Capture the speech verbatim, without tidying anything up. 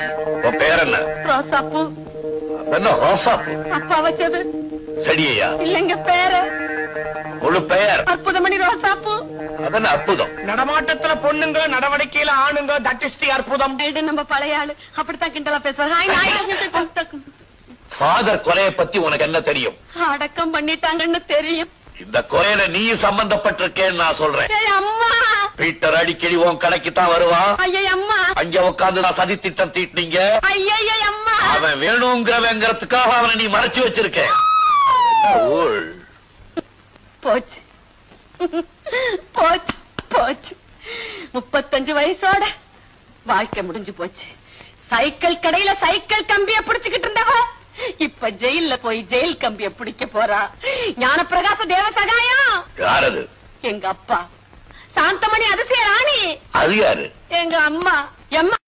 உன் பேர் என்ன? ரோசாப்பூ. என்ன ரோசாப்பூ? அப்பா வச்சது. செடியா? இல்லங்க பேரு. முழு பெயர்? அற்புதமணி ரோசாப்பூ. அதன அற்புதம். நடமாட்டத்துல பொண்ணுங்க, நடவடிக்கையில ஆணுங்க, தட் இஸ் தி அற்புதம். நம்ம பழைய ஆளு அப்படித்தான் கிண்டலா பேசுவாங்க. ஃபாதர் கொலையை பத்தி உனக்கு என்ன தெரியும்? அடக்கம் பண்ணிட்டாங்கன்னு தெரியும். இந்த கொலையில நீ சம்பந்தப்பட்டிருக்கேன்னு நான் சொல்றேன். அம்மா, பீட்டர் அடிக்கடி உன் கடைக்கு தான் வருவான். ஐயா அம்மா, அங்க உட்காந்து நான் சதி திட்டம் தீட்டினீங்க. ஐயா அம்மா, அவன் வேணுங்கிறவங்கிறதுக்காக அவனை நீ மறைச்சு வச்சிருக்க. போச்சு போச்சு போச்சு. முப்பத்தஞ்சு வயசோட வாழ்க்கை முடிஞ்சு போச்சு. சைக்கிள் கடையில சைக்கிள் கம்பிய பிடிச்சுக்கிட்டு இருந்தவ இப்ப ஜெயில போய் ஜெயில் கம்பிய பிடிக்க போறா. ஞானப்பிரகாச தேவசகாயம். யாரது? எங்க அப்பா. சாந்தமணி அதிசய ராணி. அது யாரு? எங்க அம்மா. எம்மா